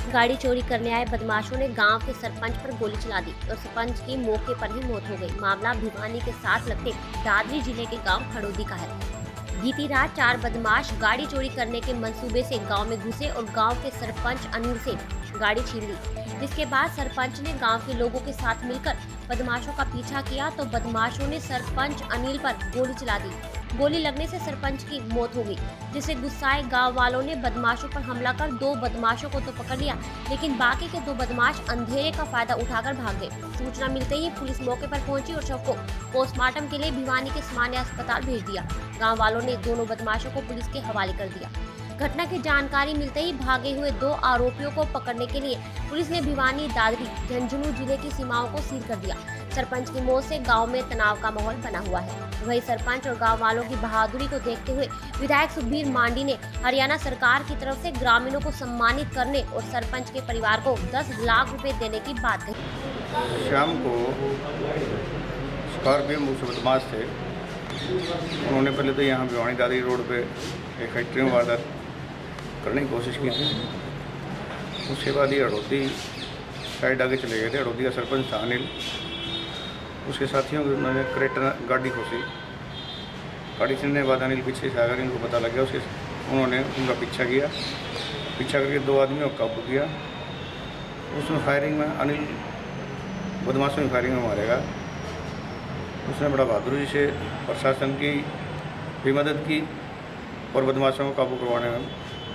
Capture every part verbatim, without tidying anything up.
गाड़ी चोरी करने आए बदमाशों ने गांव के सरपंच पर गोली चला दी और सरपंच की मौके पर ही मौत हो गई। मामला भिवानी के साथ लगते दादरी जिले के गांव खड़ोदी का है। बीती रात चार बदमाश गाड़ी चोरी करने के मंसूबे से गांव में घुसे और गांव के सरपंच अनिल से गाड़ी छीन ली, जिसके बाद सरपंच ने गांव के लोगों के साथ मिलकर बदमाशों का पीछा किया तो बदमाशों ने सरपंच अनिल पर गोली चला दी। गोली लगने से सरपंच की मौत हो गई, जिससे गुस्साए गांव वालों ने बदमाशों पर हमला कर दो बदमाशों को तो पकड़ लिया, लेकिन बाकी के दो बदमाश अंधेरे का फायदा उठाकर भाग गए। सूचना मिलते ही पुलिस मौके पर पहुंची और शव को पोस्टमार्टम के लिए भिवानी के सामान्य अस्पताल भेज दिया। गाँव वालों ने दोनों बदमाशों को पुलिस के हवाले कर दिया। घटना की जानकारी मिलते ही भागे हुए दो आरोपियों को पकड़ने के लिए पुलिस ने भिवानी, दादरी, झुंझुनू जिले की सीमाओं को सील कर दिया। सरपंच की मौत से गांव में तनाव का माहौल बना हुआ है। वहीं सरपंच और गांव वालों की बहादुरी को देखते हुए विधायक सुखबीर मांडी ने हरियाणा सरकार की तरफ से ग्रामीणों को सम्मानित करने और सरपंच के परिवार को दस लाख रुपए देने की बात कही। शाम को स्कॉर्पियो मुझसे बदमाश थे। उन्होंने पहले तो यहाँ भिवानी दादरी रोड पे एक फैक्ट्री में वारदात करने की कोशिश की थी। उसके बाद ये हड़ौती साइड आगे चले गए थे। हड़ौती का सरपंच था अनिल, उसके साथियों को उन्होंने क्रेटर गाड़ी खोसी। गाड़ी छीनने के बाद अनिल पीछे से आकर इनको पता लग गया। उसके उन्होंने उनका पीछा किया, पीछा करके दो आदमियों को काबू किया। उसमें फायरिंग में अनिल बदमाशों में फायरिंग में मारेगा। उसने बड़ा बहादुरी से प्रशासन की भी मदद की और बदमाशों को काबू करवाने में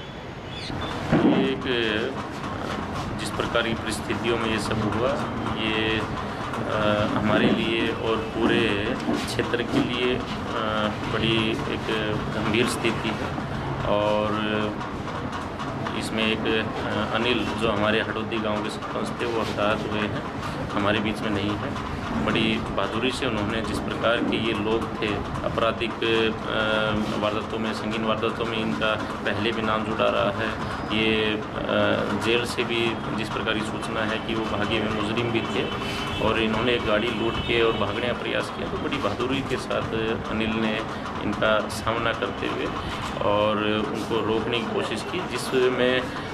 एक जिस प्रकार की परिस्थितियों में ये सब हुआ, ये आ, हमारे लिए और पूरे क्षेत्र के लिए आ, बड़ी एक गंभीर स्थिति है। और इसमें एक अनिल जो हमारे हड़ौदी गांव के सरपंच थे वो हताहत हुए हैं, हमारे बीच में नहीं है। बड़ी बहादुरी से उन्होंने जिस प्रकार के ये लोग थे, आपराधिक वारदातों में, संगीन वारदातों में इनका पहले भी नाम जुड़ा रहा है। ये जेल से भी जिस प्रकार की सूचना है कि वो भागे हुए मुजरिम भी थे और इन्होंने गाड़ी लूट के और भागने का प्रयास किया। तो बड़ी बहादुरी के साथ अनिल ने इनका सामना करते हुए और उनको रोकने की कोशिश की, जिसमें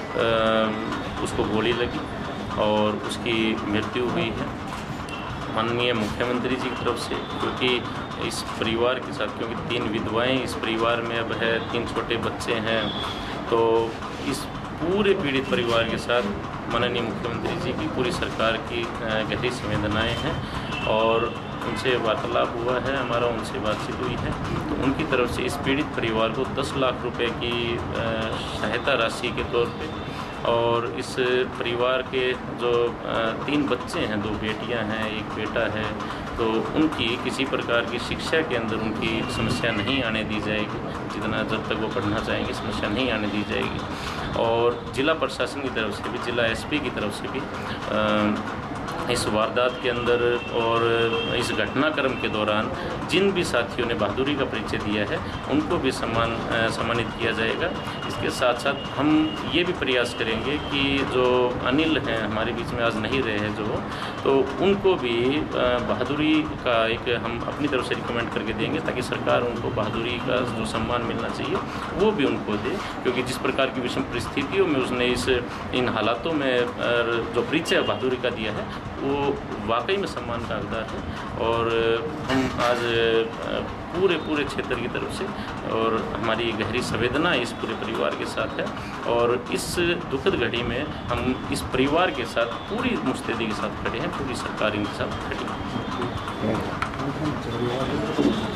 उसको गोली लगी और उसकी मृत्यु हुई है। माननीय मुख्यमंत्री जी की तरफ से, क्योंकि इस परिवार के साथ, क्योंकि तीन विधवाएं इस परिवार में अब है, तीन छोटे बच्चे हैं, तो इस पूरे पीड़ित परिवार के साथ माननीय मुख्यमंत्री जी की, पूरी सरकार की गहरी संवेदनाएं हैं और उनसे वार्तालाप हुआ है, हमारा उनसे बातचीत हुई है। तो उनकी तरफ से इस पीड़ित परिवार को दस लाख रुपए की सहायता राशि के तौर पे, और इस परिवार के जो तीन बच्चे हैं, दो बेटियां हैं, एक बेटा है, तो उनकी किसी प्रकार की शिक्षा के अंदर उनकी समस्या नहीं आने दी जाएगी। जितना जब तक वो पढ़ना चाहेंगे समस्या नहीं आने दी जाएगी। और जिला प्रशासन की तरफ से भी, जिला एसपी की तरफ से भी आ, इस वारदात के अंदर और इस घटनाक्रम के दौरान जिन भी साथियों ने बहादुरी का परिचय दिया है उनको भी सम्मान सम्मानित किया जाएगा। इसके साथ साथ हम ये भी प्रयास करेंगे कि जो अनिल हैं, हमारे बीच में आज नहीं रहे हैं जो, तो उनको भी बहादुरी का एक हम अपनी तरफ से रिकमेंड करके देंगे, ताकि सरकार उनको बहादुरी का जो सम्मान मिलना चाहिए वो भी उनको दे। क्योंकि जिस प्रकार की विषम परिस्थितियों में उसने इस इन हालातों में जो परिचय बहादुरी का दिया है वो वाकई में सम्मान का हकदार है। और हम आज पूरे पूरे क्षेत्र की तरफ से, और हमारी गहरी संवेदना इस पूरे परिवार के साथ है, और इस दुखद घड़ी में हम इस परिवार के साथ पूरी मुस्तैदी के साथ खड़े हैं, पूरी सरकार इनके साथ खड़ी है।